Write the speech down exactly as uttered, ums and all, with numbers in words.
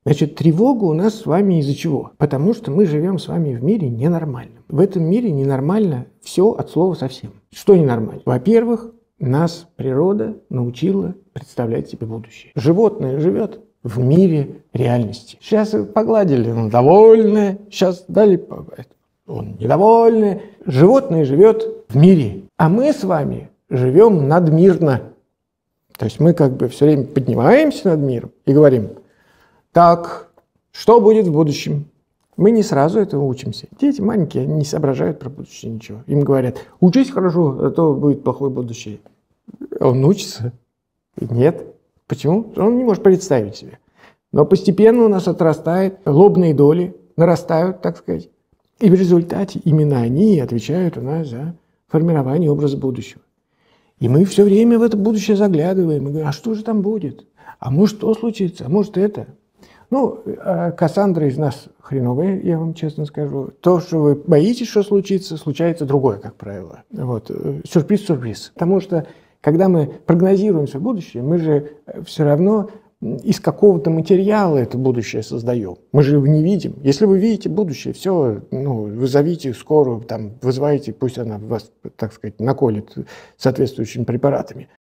Значит, тревога у нас с вами из-за чего? Потому что мы живем с вами в мире ненормальном. В этом мире ненормально все от слова совсем. Что ненормально? Во-первых, нас природа научила представлять себе будущее. Животное живет в мире реальности. Сейчас погладили, он довольный, сейчас дали, он недовольный. Животное живет в мире, а мы с вами живем надмирно. То есть мы как бы все время поднимаемся над миром и говорим: так, что будет в будущем? Мы не сразу этого учимся. Дети маленькие, они не соображают про будущее ничего. Им говорят: учись хорошо, а то будет плохое будущее. Он учится? Нет. Почему? Он не может представить себе. Но постепенно у нас отрастает, лобные доли нарастают, так сказать. И в результате именно они отвечают у нас за формирование образа будущего. И мы все время в это будущее заглядываем и говорим: а что же там будет? А может, то случится? А может, это? Ну, Кассандра из нас хреновая, я вам честно скажу. То, что вы боитесь, что случится, случается другое, как правило. Вот. Сюрприз-сюрприз. Потому что, когда мы прогнозируем свое будущее, мы же все равно из какого-то материала это будущее создаем. Мы же его не видим. Если вы видите будущее, все, ну, вы зовите скорую, там, вызываете, пусть она вас, так сказать, наколет соответствующими препаратами.